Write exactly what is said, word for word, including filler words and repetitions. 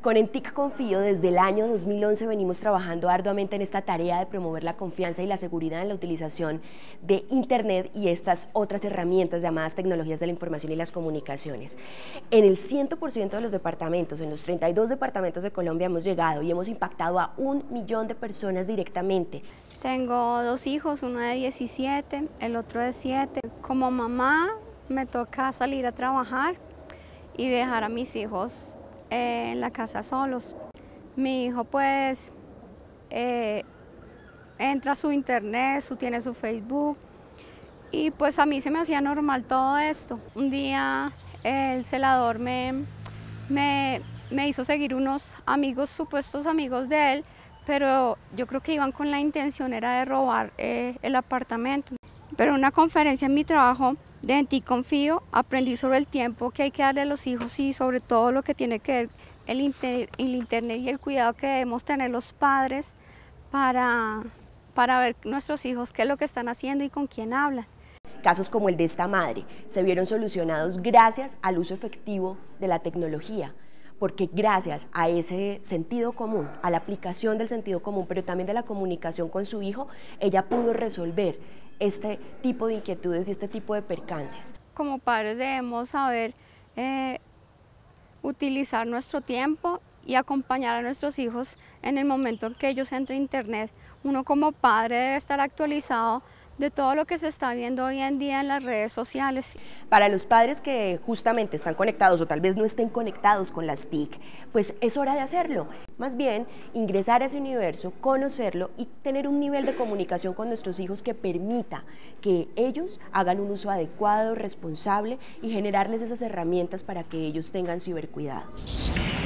Con ENTIC Confío, desde el año dos mil once venimos trabajando arduamente en esta tarea de promover la confianza y la seguridad en la utilización de Internet y estas otras herramientas llamadas tecnologías de la información y las comunicaciones. En el cien por ciento de los departamentos, en los treinta y dos departamentos de Colombia hemos llegado y hemos impactado a un millón de personas directamente. Tengo dos hijos, uno de diecisiete, el otro de siete. Como mamá me toca salir a trabajar y dejar a mis hijos en la casa solos. Mi hijo pues eh, entra a su internet, su, tiene su Facebook y pues a mí se me hacía normal todo esto. Un día el celador me, me, me hizo seguir unos amigos, supuestos amigos de él, pero yo creo que iban con la intención era de robar eh, el apartamento. Pero en una conferencia en mi trabajo de ENTIC Confío aprendí sobre el tiempo que hay que darle a los hijos y sobre todo lo que tiene que ver el, inter, el internet y el cuidado que debemos tener los padres para, para ver nuestros hijos qué es lo que están haciendo y con quién hablan. Casos como el de esta madre se vieron solucionados gracias al uso efectivo de la tecnología, porque gracias a ese sentido común, a la aplicación del sentido común, pero también de la comunicación con su hijo, ella pudo resolver este tipo de inquietudes y este tipo de percances. Como padres debemos saber eh, utilizar nuestro tiempo y acompañar a nuestros hijos en el momento en que ellos entren a internet. Uno como padre debe estar actualizado de todo lo que se está viendo hoy en día en las redes sociales. Para los padres que justamente están conectados o tal vez no estén conectados con las T I C, pues es hora de hacerlo. Más bien, ingresar a ese universo, conocerlo y tener un nivel de comunicación con nuestros hijos que permita que ellos hagan un uso adecuado, responsable y generarles esas herramientas para que ellos tengan cibercuidado.